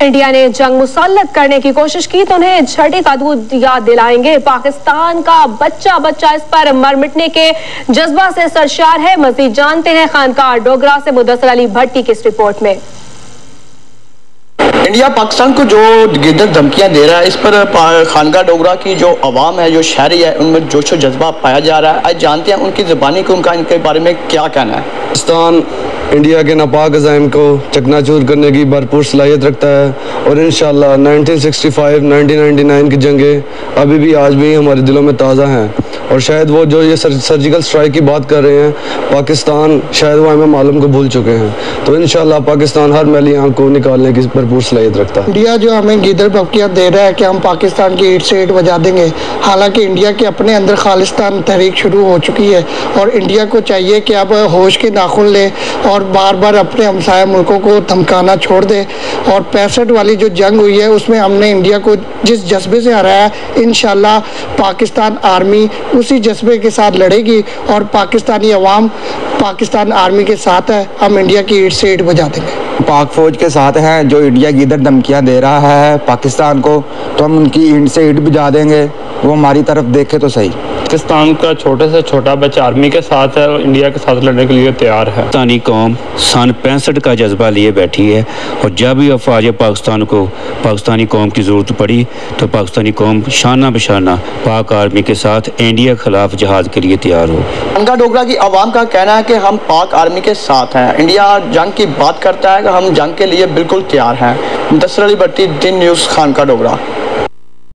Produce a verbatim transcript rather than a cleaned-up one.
India ने जंग मुसल्लत करने की कोशिश की तो उन्हें छठी का दूध याद दिलाएंगे। पाकिस्तान का बच्चा बच्चा इस पर मर मिटने के जज्बा से सरशार है। मजीद जानते हैं खानका डोगरा से मुदस्सिर अली भट्टी की इस रिपोर्ट में। इंडिया पाकिस्तान को जो गिदर धमकियां दे रहा है, इस पर खानका डोगरा की जो अवाम है, जो शहरी है, उनमें जोशो जज्बा पाया जा रहा है। आज जानते हैं उनकी ज़बानी को उनका इनके बारे में क्या कहना है। पाकिस्तान इंडिया के नापाक अज़ाइम को चकनाचूर करने की भरपूर सलाहियत रखता है और इंशाअल्लाह उन्नीस सौ पैंसठ, उन्नीस सौ निन्यानवे की जंगें अभी भी आज भी हमारे दिलों में ताज़ा हैं। और शायद वो जो ये सर्जिकल स्ट्राइक की बात कर रहे हैं, पाकिस्तान शायद वो हमें मालूम को भूल चुके हैं। तो इंशाअल्लाह पाकिस्तान हर मैली आंख को निकालने की भरपूर सलाहियत रखता है। इंडिया जो हमें गिदर धमकियाँ दे रहा है कि हम पाकिस्तान की ईंट से ईंट बजा देंगे, हालांकि इंडिया के अपने अंदर खालिस्तान तहरीक शुरू हो चुकी है और इंडिया को चाहिए कि अब होश के नाखून ले और बार बार अपने हमसाया मुल्कों को धमकाना छोड़ दे। और पैंसठ वाली जो जंग हुई है उसमें हमने इंडिया को जिस जज्बे से हराया, इंशाल्लाह पाकिस्तान आर्मी उसी जज्बे के साथ लड़ेगी और पाकिस्तानी अवाम पाकिस्तान आर्मी के साथ है। हम इंडिया की ईंट से ईंट बजा देंगे। पाक फौज के साथ हैं। जो इंडिया की इधर धमकियां दे रहा है पाकिस्तान को, तो हम उनकी ईंट से ईंट बजा देंगे। वो हमारी तरफ देखे तो सही। पाकिस्तान का छोटे से छोटा बच्चा आर्मी के साथ है और इंडिया के साथ लड़ने के लिए तैयार है। पाकिस्तानी कौम सन पैंसठ का जज्बा लिए बैठी है और जब भी अफवाज पाकिस्तान को पाकिस्तानी कौम की ज़रूरत पड़ी तो पाकिस्तानी कौम शाना बशाना पाक आर्मी के साथ इंडिया के खिलाफ जहाद के लिए तैयार हो। खानका डोगरा की आवाम का कहना है कि हम पाक आर्मी के साथ हैं। इंडिया जंग की बात करता है कि हम जंग के लिए बिल्कुल तैयार हैं। मुदस्सिर अली भट्टी, दिन न्यूज़, खानका डोगरा।